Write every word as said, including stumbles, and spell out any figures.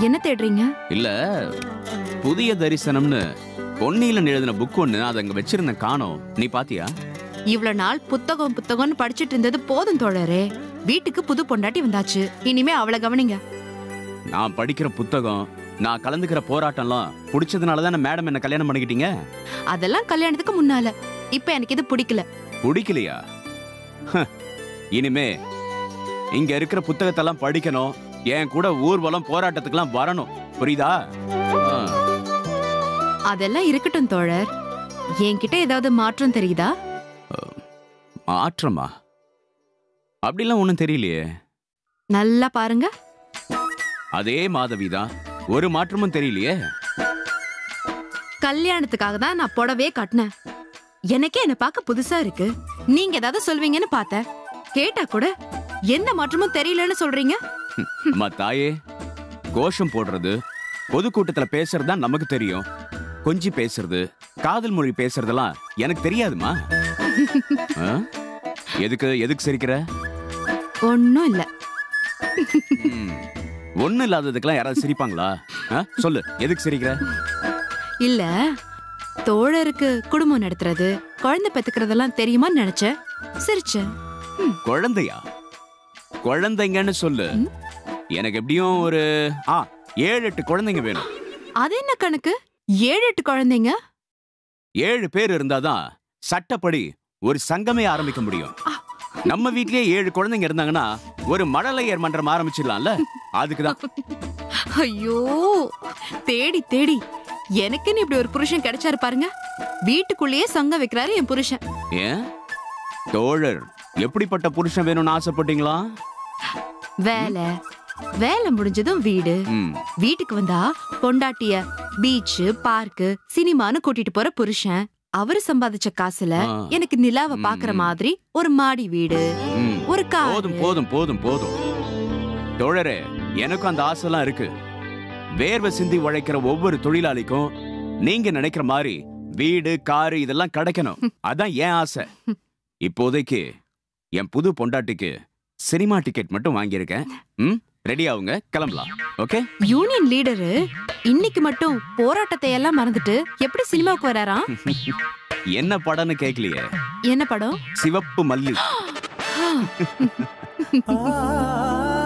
என்ன தேடுறீங்க? இல்ல, புதிய தரிசனம்னு பொன்னியில எழுதின புக் ஒண்ணு அதை அங்க வச்சிருந்த காணோம். நீ பாத்தியா? இவ்வளவு நாள் புத்தகம் புத்தகம்னு படிச்சிட்டு இருந்தது போதும் தோழரே. வீட்டுக்கு புது பொண்டாட்டி வந்தாச்சு, இனிமே அவளை கவனிங்க. நான் படிக்கிற புத்தகம், நான் கலந்துக்கிற போராட்டம்லாம் பிடிச்சதுனாலதான் மேடம் என்ன கல்யாணம் பண்ணிக்கிட்டீங்க. அதெல்லாம் கல்யாணத்துக்கு முன்னால. இப்ப எனக்கு இது பிடிக்கல. பிடிக்கலையா? இனிமே இங்க இருக்கிற புத்தகத்தெல்லாம் படிக்கணும், என் கூட ஊர்வலம் போராட்டத்துக்கெல்லாம் வரணும், புரியுதா? அதெல்லாம் இருக்கட்டும் தோழர். என்கிட்ட ஏதாவது மாற்றம் தெரியுதா? மாற்றமா? அப்படிலாம் ஒண்ணும் தெரியலையே. நல்லா பாருங்க. அதே மாதவிதான், ஒரு மாற்றமும் தெரியலையே. கல்யாணத்துக்காக தான் நான் புடவே கட்டினேன். எனக்கே என்ன பார்க்க புதுசா இருக்கு. நீங்க ஏதாவது சொல்வீங்கன்னு பார்த்தேன். கேட்டா கூட எந்த மாற்றமும் தெரியலன்னு சொல்றீங்க. அம்மா தாயே, கோஷம் போடுறது, பொதுக்கூட்டத்துல பேசுறது தான் நமக்கு தெரியும். கொஞ்சி பேசுறது, காதல் மொழி பேசுறதெல்லாம் எனக்கு தெரியாதுமா. எதுக்கு எதுக்கு சிரிக்கிற? ஒன்னும் இல்ல. ஒண்ணு இல்லாததுக்கெல்லாம் யாராவது சிரிப்பாங்களா? சொல்லு, எதுக்கு சிரிக்கிற? இல்ல, தோழருக்கு குடும்பம் நடத்துறது, குழந்தை பெத்துக்கிறதெல்லாம் தெரியுமான்னு நினைச்சேன், சிரிச்சேன். குழந்தையா? குழந்தைங்கன்னு சொல்லு. எனக்கு எப்படியும் ஒரு ஆ ஏழு எட்டு குழந்தைங்க வேணும். அது என்ன கணக்கு? ஏழு எட்டு குழந்தைங்க? ஏழு பேர் இருந்தாதான் சட்டப்படி ஒரு சங்கமே ஆரம்பிக்க முடியும். நம்ம வீட்லயே ஏழு குழந்தைங்க இருந்தாங்கன்னா ஒரு மழலையர் மன்றம் ஆரம்பிச்சிடலாம்ல. அதுக்குதான். ஐயோ, தேடி தேடி எனக்குன்னு இப்படி ஒரு புருஷன் கிடைச்சாரு பாருங்க. வீட்டுக்குள்ளேயே சங்கம் வைக்கிறாரு என் புருஷன். ஏன் தோழர் எப்படிப்பட்ட புருஷன் வேணும்னு ஆசைப்பட்டீங்களா? வேலை வேலை முடிஞ்சதும் வீடு, வீட்டுக்கு வந்தா பொண்டாட்டிய பீச், பார்க்கு, சினிமான்னு கூட்டிட்டு போற புருஷன். அவரு சம்பாதிச்ச காசுல எனக்கு நிலாவை பாக்குற மாதிரி ஒரு மாடி வீடு, ஒரு கார். போதும் போதும் போதும் போதும் தோழரே, எனக்கும் அந்த ஆசைலாம் இருக்கு. வேர்வை சிந்தி உழைக்கிற ஒவ்வொரு தொழிலாளிக்கும் நீங்க நினைக்கிற மாதிரி வீடு, காரு இதெல்லாம் கிடைக்கணும். அதான் என் ஆசை. இப்போதைக்கு என் புது பொண்டாட்டிக்கு சினிமா டிக்கெட் மட்டும் வாங்கியிருக்கேன். ம், ரெடி ஆகுங்க, கிளம்பலாம். ஓகே? யூனியன் லீடரு இன்னைக்கு மட்டும் போராட்டத்தை எல்லாம் மறந்துட்டு எப்படி சினிமாவுக்கு வராராம்? என்ன படம்னு கேட்கலையே. என்ன படம்? சிவப்பு மல்லி.